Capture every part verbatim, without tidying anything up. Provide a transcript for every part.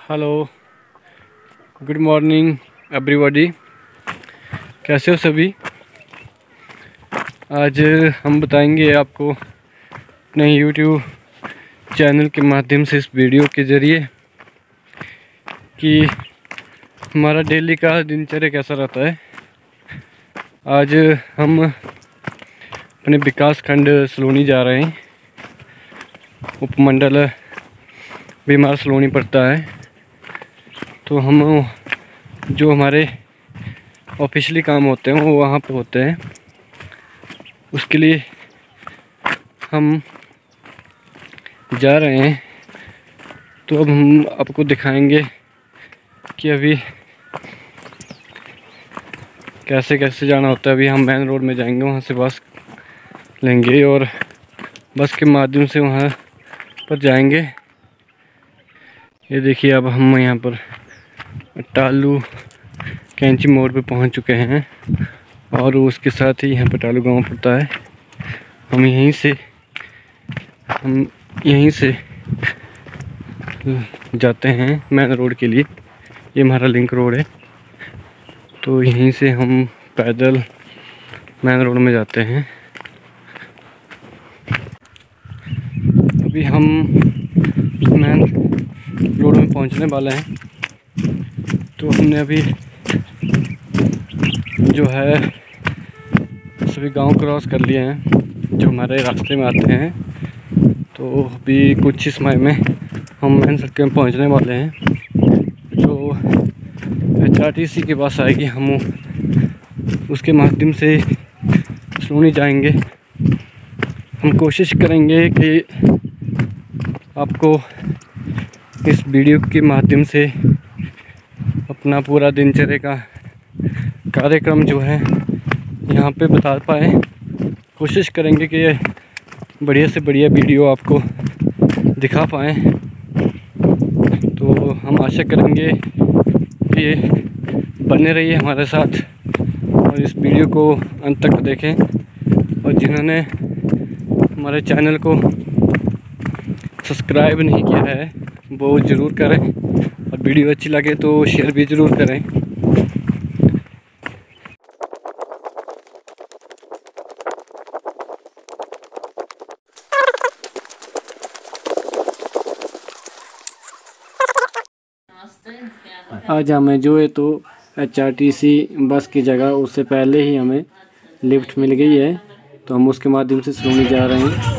Hello, good morning everybody. कैसे हो सभी? आज हम बताएंगे आपको अपने यूट्यूब चैनल के माध्यम से इस वीडियो के ज़रिए कि हमारा डेली का दिनचर्या कैसा रहता है। आज हम अपने विकास खंड सलोनी जा रहे हैं। उपमंडल भी हमारा सलोनी पड़ता है, तो हम जो हमारे ऑफिशियली काम होते हैं वो वहाँ पे होते हैं। उसके लिए हम जा रहे हैं। तो अब हम आपको दिखाएंगे कि अभी कैसे कैसे जाना होता है। अभी हम मेन रोड में जाएंगे, वहाँ से बस लेंगे और बस के माध्यम से वहाँ पर जाएंगे। ये देखिए, अब हम यहाँ पर टालू कैंची मोड़ पे पहुँच चुके हैं और उसके साथ ही यहाँ पर टालू गांव पड़ता है। हम यहीं से हम यहीं से जाते हैं मेन रोड के लिए। ये हमारा लिंक रोड है, तो यहीं से हम पैदल मेन रोड में जाते हैं। अभी हम मेन रोड में पहुंचने वाले हैं। तो हमने अभी जो है सभी गांव क्रॉस कर लिए हैं जो हमारे रास्ते में आते हैं। तो अभी कुछ ही समय में हम मेन सड़क में पहुंचने वाले हैं। जो एच आर टी सी के पास आएगी, हम उसके माध्यम से सलोनी जाएंगे। हम कोशिश करेंगे कि आपको इस वीडियो के माध्यम से अपना पूरा दिनचर्या का कार्यक्रम जो है यहाँ पे बता पाएँ। कोशिश करेंगे कि ये बढ़िया से बढ़िया वीडियो आपको दिखा पाएँ। तो हम आशा करेंगे कि बने रहिए हमारे साथ और इस वीडियो को अंत तक देखें। और जिन्होंने हमारे चैनल को सब्सक्राइब नहीं किया है वो ज़रूर करें, और वीडियो अच्छी लगे तो शेयर भी ज़रूर करें। आज हमें जो है तो एच आर टी सी बस की जगह उससे पहले ही हमें लिफ्ट मिल गई है, तो हम उसके माध्यम से सलोनी जा रहे हैं।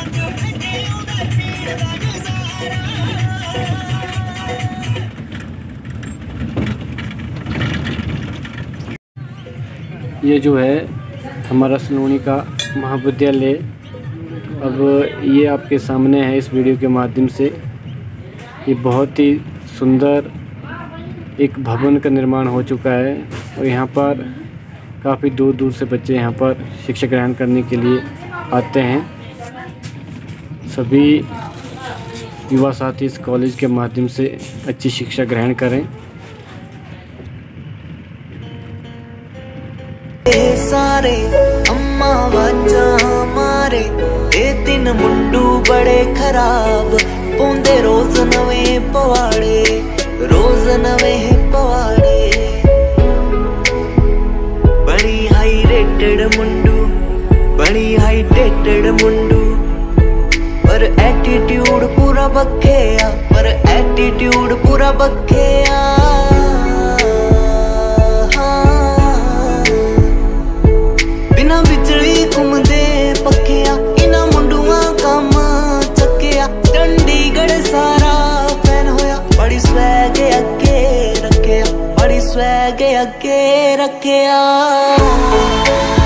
ये जो है हमारा सलोनी का महाविद्यालय, अब ये आपके सामने है इस वीडियो के माध्यम से। ये बहुत ही सुंदर एक भवन का निर्माण हो चुका है और यहाँ पर काफ़ी दूर दूर से बच्चे यहाँ पर शिक्षा ग्रहण करने के लिए आते हैं। सभी युवा साथी इस कॉलेज के माध्यम से अच्छी शिक्षा ग्रहण करें। सारे अम्मा वाजा हमारे ए तीन मुंडू बड़े खराब पौंदे रोज नवे पवाड़े, रोज नवे पवाड़े। बड़ी हाई रेटेड मुंडू, बड़ी हाई रेटेड मुंडू, पर एटीट्यूड पूरा बखेया, पर एटीट्यूड पूरा बखेया। बिजली घूमदे पक्किया इना मुंडुआ काम चक्किया। चंडीगढ़ सारा फैन होया, बड़ी स्वैग अगे रखिया, बड़ी स्वैग अगे रखिया।